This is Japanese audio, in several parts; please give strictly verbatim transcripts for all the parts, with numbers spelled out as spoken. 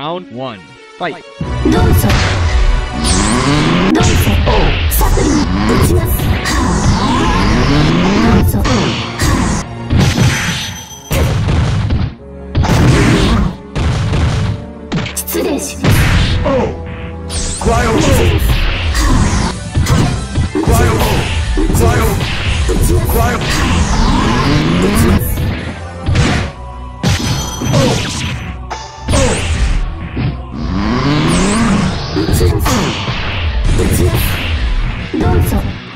Round one. Fight. どうぞどうぞサプリに打ちます。どうぞ失礼します。クワイオクワイオクワイオクワイオ打ちます。どうぞどうぞ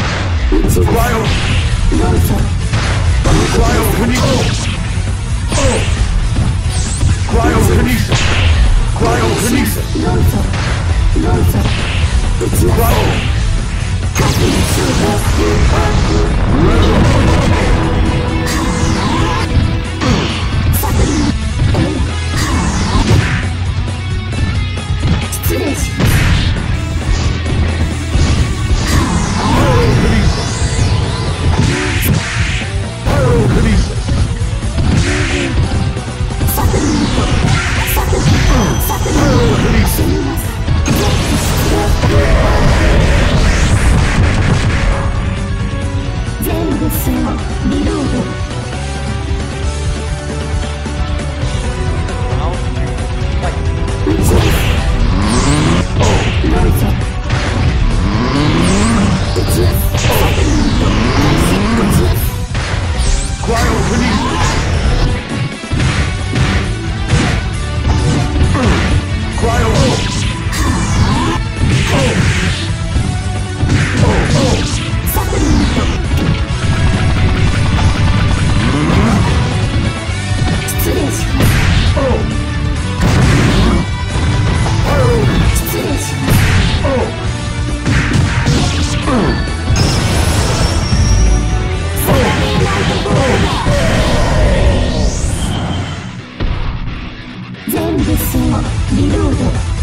失礼します。全部そうリロード。